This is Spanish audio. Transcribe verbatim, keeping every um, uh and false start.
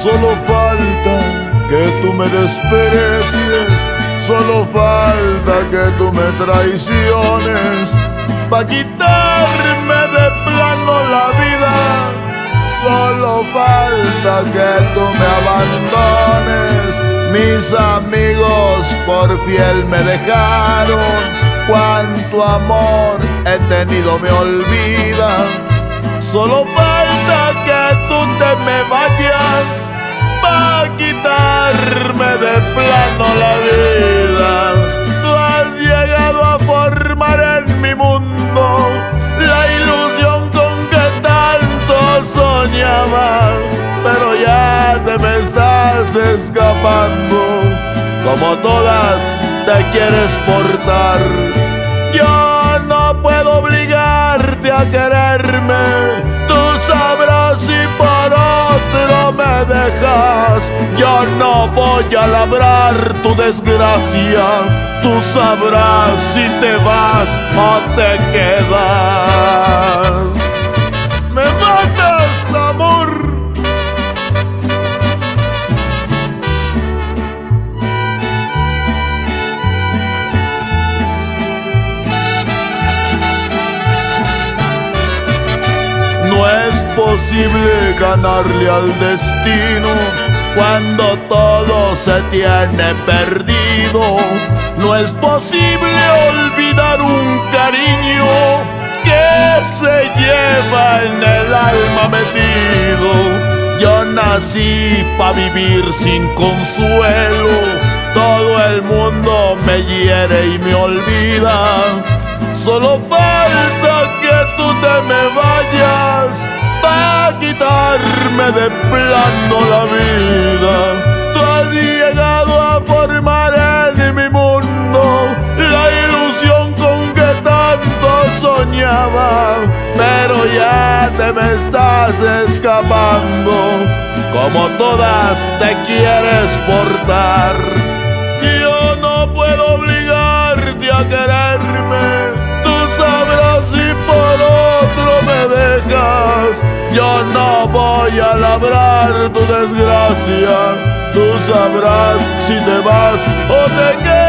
Solo falta que tú me desprecies, solo falta que tú me traiciones, pa' quitarme de plano la vida. Solo falta que tú me abandones. Mis amigos por fiel me dejaron, cuánto amor he tenido me olvidan. Solo falta que tú te me vayas, pa' quitarme de plano la vida. Tú has llegado a formar en mi mundo la ilusión con que tanto soñaba, pero ya te me estás escapando, como todas te quieres portar. Yo no puedo obligarte a quererme, tú sabrás si por otro me dejas. Yo no voy a labrar tu desgracia, tú sabrás si te vas o te quedas. ¡Me matas, amor! No es posible ganarle al destino cuando todo se tiene perdido. No es posible olvidar un cariño que se lleva en el alma metido. Yo nací pa' vivir sin consuelo, todo el mundo me hiere y me olvida. Solo falta que tú te me vayas, pa' quitarme de plano la vida. Tú has llegado a formar en mi mundo la ilusión con que tanto soñaba, pero ya te me estás escapando, como todas te quieres portar. Yo no puedo obligarte a quererme, tú sabrás si por otro me dejas. Yo no voy a labrar tu desgracia, tú sabrás si te vas o te quedas.